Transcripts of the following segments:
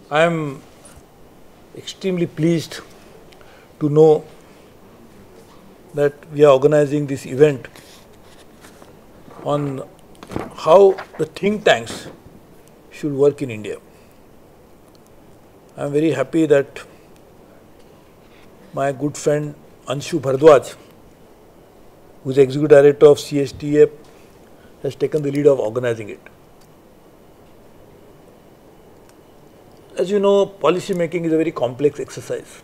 I am extremely pleased to know that we are organizing this event on how the think tanks should work in India. I am very happy that my good friend Anshu Bhardwaj, who is Executive Director of CSTEP, has taken the lead of organizing it. As you know, policy making is a very complex exercise.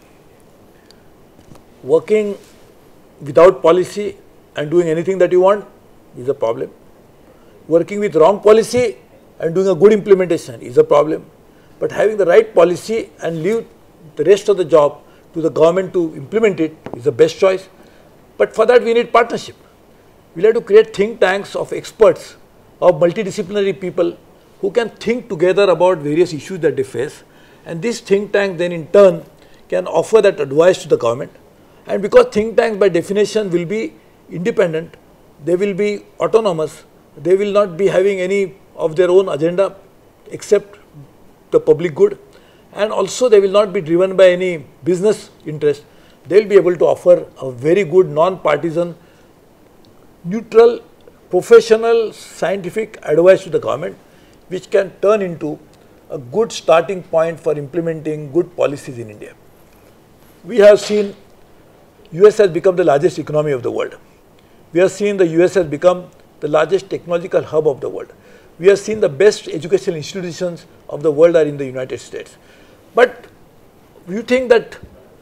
Working without policy and doing anything that you want is a problem. Working with wrong policy and doing a good implementation is a problem. But having the right policy and leave the rest of the job to the government to implement it is the best choice. But for that we need partnership. We have to create think tanks of experts, of multidisciplinary people who can think together about various issues that they face, and this think tank then in turn can offer that advice to the government. And because think tanks by definition will be independent, they will be autonomous, they will not be having any of their own agenda except the public good, and also they will not be driven by any business interest. They will be able to offer a very good non-partisan, neutral, professional, scientific advice to the government, which can turn into a good starting point for implementing good policies in India. We have seen US has become the largest economy of the world. We have seen the US has become the largest technological hub of the world. We have seen the best educational institutions of the world are in the United States. But you think that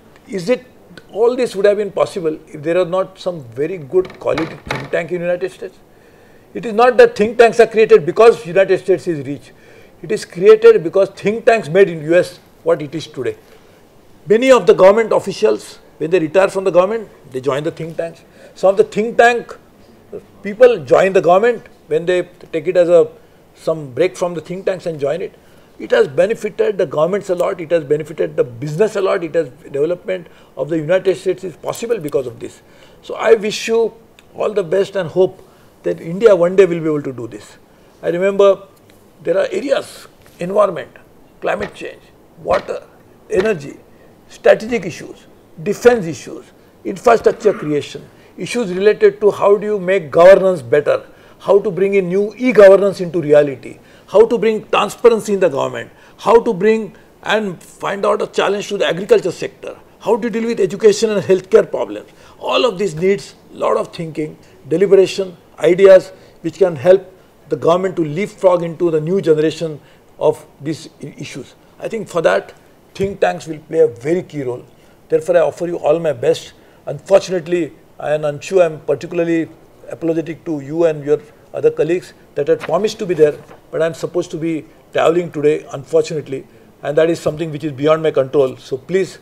all this would have been possible if there are not some very good quality think tank in the United States? It is not that think tanks are created because United States is rich. It is created because think tanks made in US what it is today. Many of the government officials, when they retire from the government, they join the think tanks. Some of the think tank people join the government when they take it as some break from the think tanks and join it. It has benefited the governments a lot, it has benefited the business a lot, development of the United States is possible because of this. So I wish you all the best and hope that India one day will be able to do this. I remember there are areas, environment, climate change, water, energy, strategic issues, defense issues, infrastructure creation, issues related to how do you make governance better, how to bring in new e-governance into reality, how to bring transparency in the government, how to bring and find out a challenge to the agriculture sector, how to deal with education and healthcare problems. All of this needs a lot of thinking, deliberation, ideas which can help the government to leapfrog into the new generation of these issues. I think for that, think tanks will play a very key role. Therefore, I offer you all my best. Unfortunately, I am sure I am particularly apologetic to you and your other colleagues that had promised to be there, but I am supposed to be traveling today, unfortunately, and that is something which is beyond my control. So please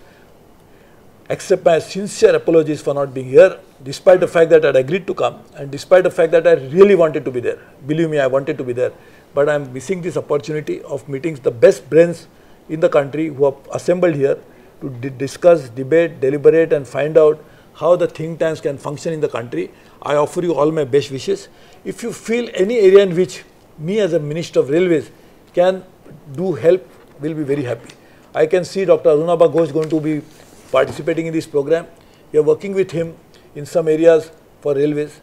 accept my sincere apologies for not being here, despite the fact that I had agreed to come and despite the fact that I really wanted to be there. Believe me, I wanted to be there, but I am missing this opportunity of meeting the best brains in the country who are assembled here to discuss, debate, deliberate and find out how the think tanks can function in the country. I offer you all my best wishes. If you feel any area in which me as a Minister of Railways can do help, will be very happy. I can see Dr. Arunabha Ghosh going to be participating in this program. We are working with him in some areas for railways.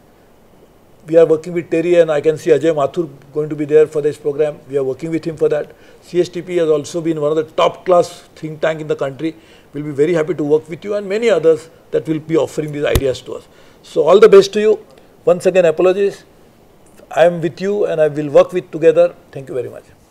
We are working with Terry and I can see Ajay Mathur going to be there for this program. We are working with him for that. CSTP has also been one of the top class think tank in the country. We will be very happy to work with you and many others that will be offering these ideas to us. So all the best to you. Once again, apologies. I am with you and I will work with together. Thank you very much.